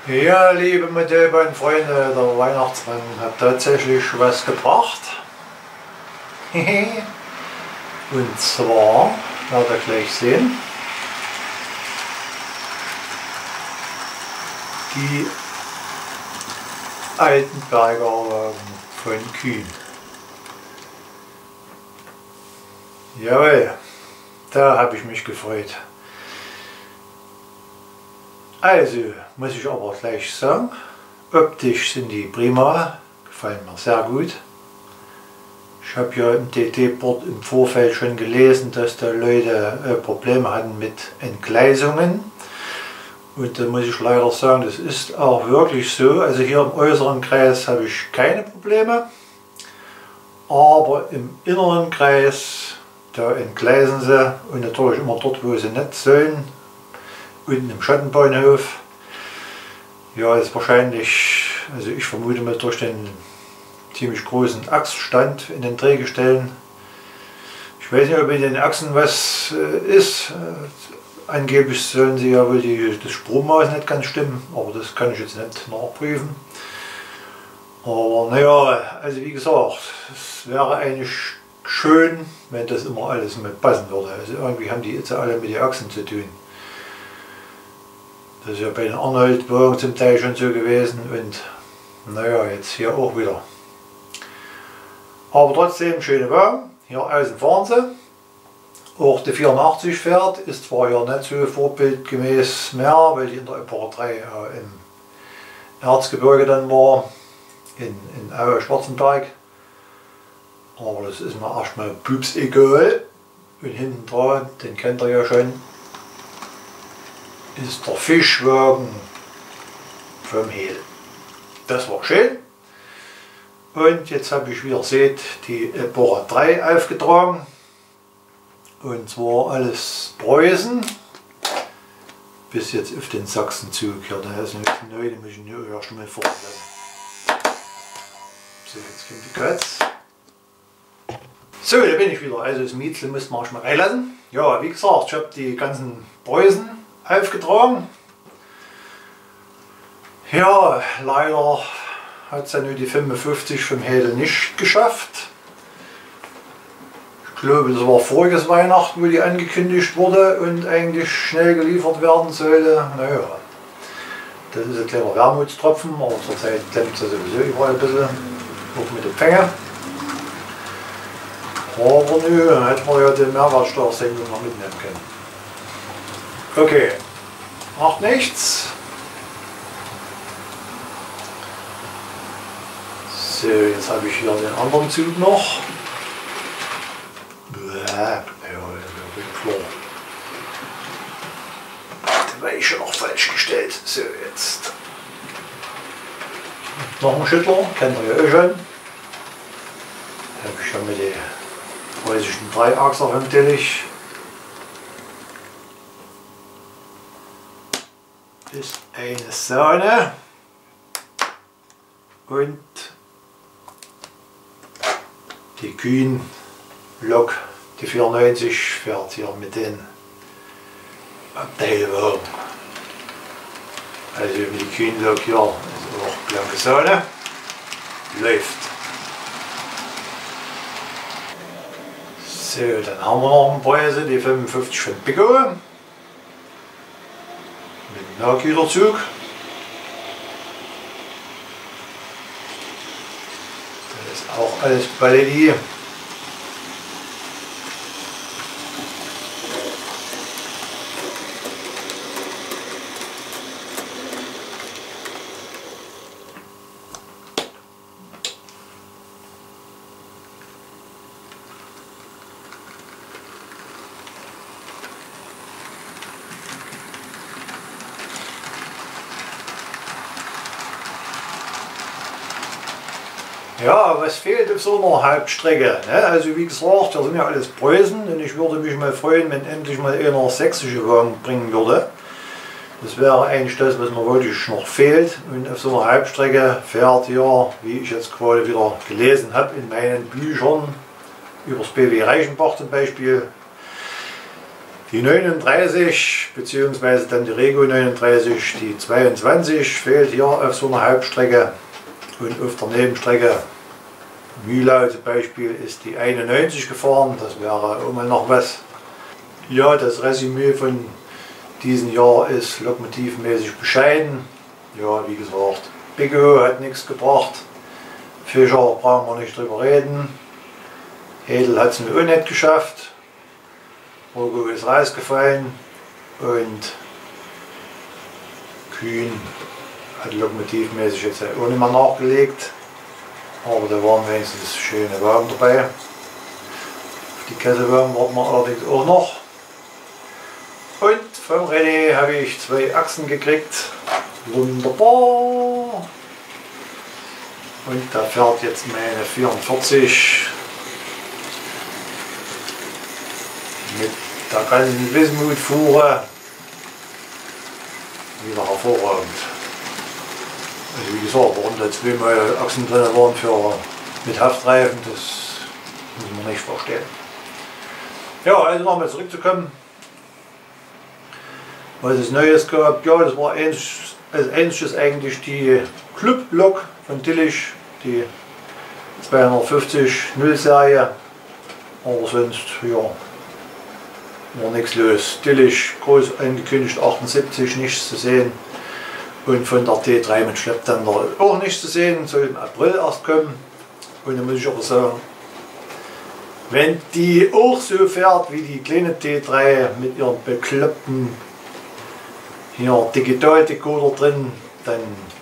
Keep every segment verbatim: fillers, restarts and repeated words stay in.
Ja, liebe Modellbahnfreunde, der Weihnachtsmann hat tatsächlich was gebracht. Und zwar, werdet ihr gleich sehen, die alten Bergerwagen von Kühn. Jawohl, da habe ich mich gefreut. Also, muss ich aber gleich sagen, optisch sind die prima, gefallen mir sehr gut. Ich habe ja im D T-Board im Vorfeld schon gelesen, dass da Leute äh, Probleme hatten mit Entgleisungen. Und da muss ich leider sagen, das ist auch wirklich so. Also hier im äußeren Kreis habe ich keine Probleme, aber im inneren Kreis, da entgleisen sie und natürlich immer dort, wo sie nicht sollen. Unten im Schattenbahnhof. Ja, ist wahrscheinlich, also ich vermute mal durch den ziemlich großen Achsstand in den Drehgestellen. Ich weiß nicht, ob in den Achsen was äh, ist. Äh, angeblich sollen sie ja wohl die, das Sprungmaß nicht ganz stimmen, aber das kann ich jetzt nicht nachprüfen. Aber naja, also wie gesagt, es wäre eigentlich schön, wenn das immer alles mit passen würde. Also irgendwie haben die jetzt alle mit den Achsen zu tun. Das ist ja bei den Arnold-Wagen zum Teil schon so gewesen und naja, jetzt hier auch wieder. Aber trotzdem schöne Wagen. Hier außen fahren sie. Auch die vierundachtzig fährt, ist zwar ja nicht so vorbildgemäß mehr, weil die in der Epoche drei äh, im Erzgebirge dann war, in, in Aue Schwarzenberg. Aber das ist mir erstmal pups egal. Und hinten dran, den kennt ihr ja schon, ist der Fischwagen vom Hehl. Das war schön. Und jetzt habe ich, wie ihr seht, die Epoche drei aufgetragen. Und zwar alles Preußen. Bis jetzt auf den Sachsenzug hier. Da ist nämlich neu, den muss ich nur erst mal vorstellen. So, jetzt kommt die Katz. So, da bin ich wieder. Also das Mietzel muss man erstmal reinlassen. Ja, wie gesagt, ich habe die ganzen Preußen aufgetragen. Ja, leider hat es ja nur die fünfundfünfzig vom Hedel nicht geschafft. Ich glaube, das war voriges Weihnachten, wo die angekündigt wurde und eigentlich schnell geliefert werden sollte. Naja, das ist ein kleiner Wermutstropfen, aber zurzeit klemmt es sowieso überall ein bisschen, auch mit dem Fänge. Aber nö, dann hätten wir ja den Mehrwertsteuersenkung noch mitnehmen können. Okay, macht nichts. So, jetzt habe ich hier den anderen Zug noch. Bäh, ja, klar. Den war ich schon noch falsch gestellt. So, jetzt. Noch ein Schüttler, kennt ihr ja auch schon. Da habe ich schon mit den preußischen Dreiachser vom Telich. Ist eine Sahne und die Kühn Lok, die vierundneunzig, fährt hier mit den Abteilwagen. Also mit die Kühn Lok hier ist auch blanke Sahne, läuft. So, dann haben wir noch einen Preise, die fünfundfünfzig von Pico. Mit Nachgüterzug. Das ist auch alles Paletti. Ja, was fehlt auf so einer Hauptstrecke? Ne? Also wie gesagt, das sind ja alles Preußen und ich würde mich mal freuen, wenn endlich mal einer sächsische Wagen bringen würde. Das wäre eigentlich das, was mir wirklich noch fehlt. Und auf so einer Hauptstrecke fährt hier, wie ich jetzt gerade wieder gelesen habe in meinen Büchern, über das B W Reichenbach zum Beispiel, Die neununddreißig bzw. dann die Rego neununddreißig, die zweiundzwanzig fehlt hier auf so einer Hauptstrecke und auf der Nebenstrecke Mühlau zum Beispiel ist die einundneunzig gefahren, das wäre auch mal noch was. Ja, das Resümee von diesem Jahr ist lokomotivmäßig bescheiden. Ja, wie gesagt, Bigo hat nichts gebracht, Fischer brauchen wir nicht drüber reden, Hedel hat es mir auch nicht geschafft. Rogo ist rausgefallen und Kühn hat lokomotivmäßig jetzt auch nicht mehr nachgelegt, aber da waren wenigstens schöne Wagen dabei. Auf die Kesselwagen warten wir allerdings auch noch. Und vom René habe ich zwei Achsen gekriegt, wunderbar. Und da fährt jetzt meine vierundvierzig mit der ganzen Wismut-Fuhre wieder hervorragend. Also wie gesagt, warum da zweimal Achsen drin waren für, mit Haftreifen, das muss man nicht verstehen. Ja, also nochmal zurückzukommen, was es Neues gab, ja, das war ähnlich, als ähnliches eigentlich die Club-Lok von Tillich, die zweihundertfünfzig null Serie, aber sonst, ja, war nichts los. Tillich groß angekündigt, achtundsiebzig nichts zu sehen und von der T drei mit Schlepptender auch nichts zu sehen, soll im April erst kommen. Und dann muss ich aber sagen, wenn die auch so fährt wie die kleine T drei mit ihren bekloppten hier Digital-Decoder drin, dann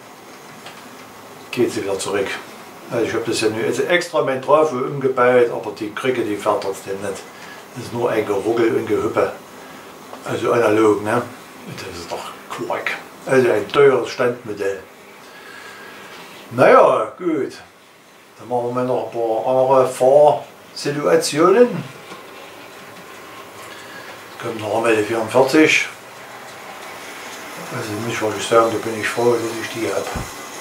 geht sie wieder zurück. Also ich habe das ja nur also extra mein Trafo umgebaut, aber die Krücke die fährt trotzdem nicht. Das ist nur ein Geruckel und Gehuppe. Also analog, ne? Das ist doch Quark. Also ein teures Standmodell. Naja, gut. Dann machen wir noch ein paar andere Fahrsituationen. Jetzt kommt noch einmal die vierundvierzig. Also muss ich wirklich sagen, da bin ich froh, dass ich die habe.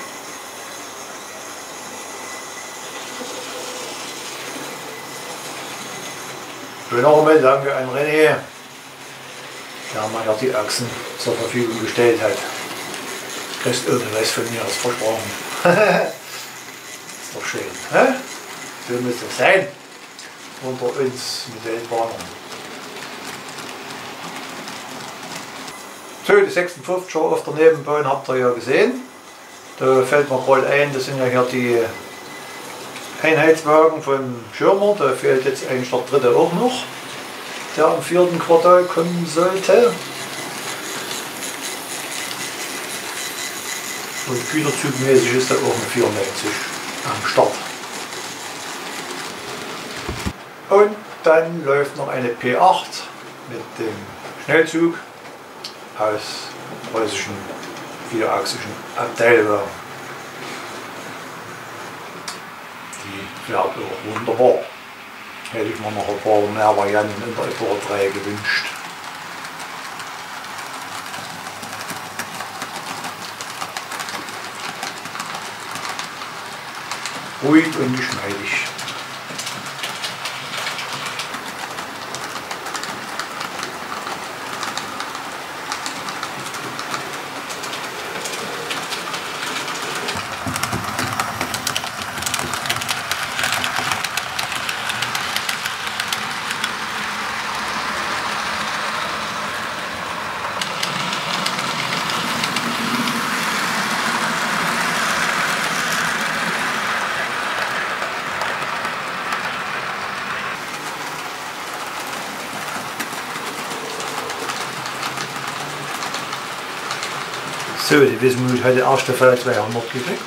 Und noch einmal danke an René, der mir ja die Achsen zur Verfügung gestellt hat. Du kriegst irgendwas von mir als versprochen. Ist doch schön. Hä? So muss das sein. Unter uns Modellbahnern. So, die sechsundfünfziger auf der Nebenbahn habt ihr ja gesehen. Da fällt mir gerade ein, das sind ja hier die Einheitswagen vom Schirmer. Da fehlt jetzt eigentlich der dritte auch noch, der im vierten Quartal kommen sollte. Und güterzugmäßig ist da auch eine vierundneunzig am Start. Und dann läuft noch eine P acht mit dem Schnellzug aus preußischen vierachsigen Abteilwagen. Die fährt auch wunderbar. Hätte ich mir noch ein paar mehr Varianten in der Epoche drei gewünscht. Ruhig und geschmeidig. So, die Wismut hat die erste V zweihundert gekriegt.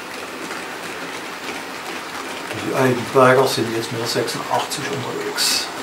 Die alten Berger sind jetzt mit der sechsundachtzig unterwegs.